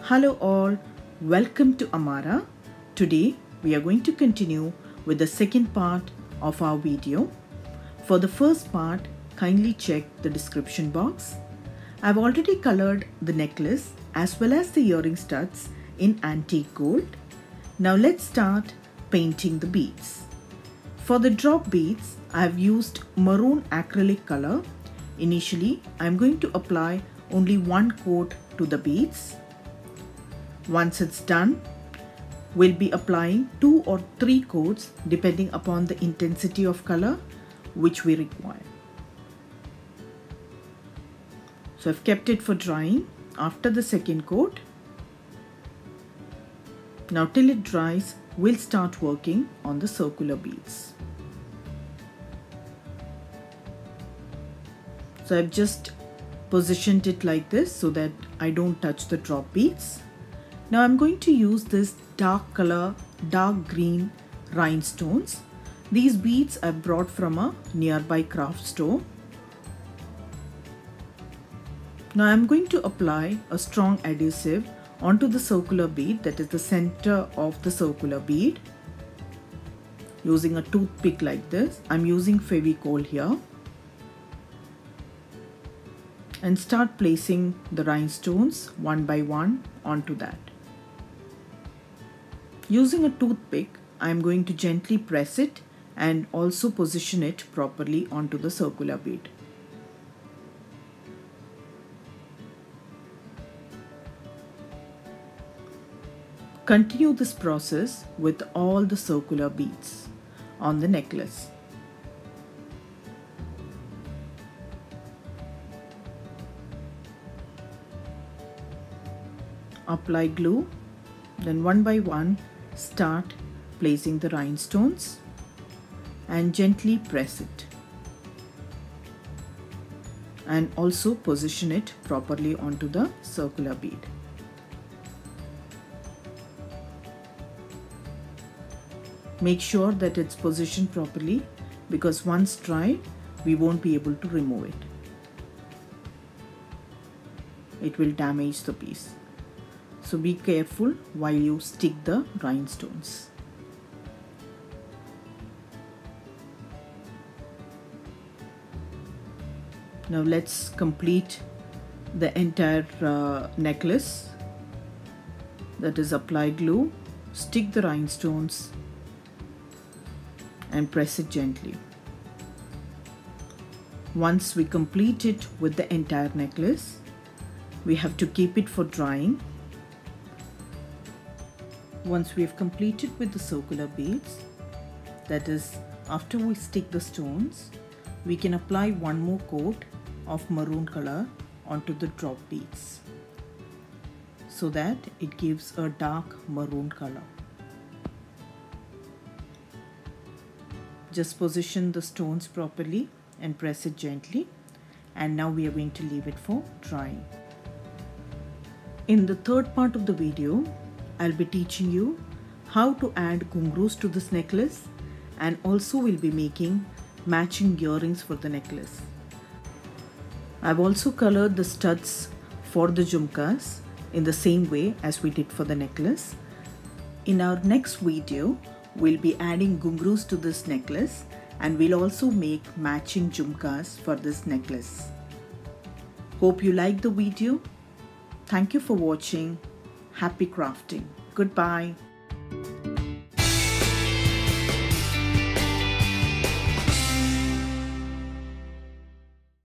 Hello all, welcome to Amara. Today we are going to continue with the second part of our video. For the first part, kindly check the description box. I've already colored the necklace as well as the earring studs in antique gold. Now let's start painting the beads. For the drop beads, I have used maroon acrylic color. Initially, I'm going to apply only one coat to the beads. Once it's done, we'll be applying 2 or 3 coats depending upon the intensity of color which we require. So I've kept it for drying after the second coat. Now till it dries, we'll start working on the circular beads. So I've just positioned it like this so that I don't touch the drop beads. Now I'm going to use this dark color, dark green rhinestones. These beads I brought from a nearby craft store. Now I'm going to apply a strong adhesive onto the circular bead, that is the center of the circular bead, using a toothpick like this. I'm using Fevicol here. And start placing the rhinestones one by one onto that. Using a toothpick, I am going to gently press it and also position it properly onto the circular bead. Continue this process with all the circular beads on the necklace. Apply glue, then one by one start placing the rhinestones and gently press it, and also position it properly onto the circular bead. Make sure that it's positioned properly, because once dry, we won't be able to remove it. It will damage the piece. So be careful while you stick the rhinestones. Now let's complete the entire necklace. That is, apply glue, stick the rhinestones and press it gently. Once we complete it with the entire necklace, we have to keep it for drying. Once we have completed with the circular beads, that is, after we stick the stones, we can apply one more coat of maroon color onto the drop beads so that it gives a dark maroon color. Just position the stones properly and press it gently, and now we are going to leave it for drying. In the third part of the video, I'll be teaching you how to add ghungroos to this necklace, and also will be making matching earrings for the necklace. I've also colored the studs for the jhumkas in the same way as we did for the necklace. In our next video, we'll be adding ghungroos to this necklace, and we'll also make matching jhumkas for this necklace. Hope you liked the video. Thank you for watching. Happy crafting. Goodbye.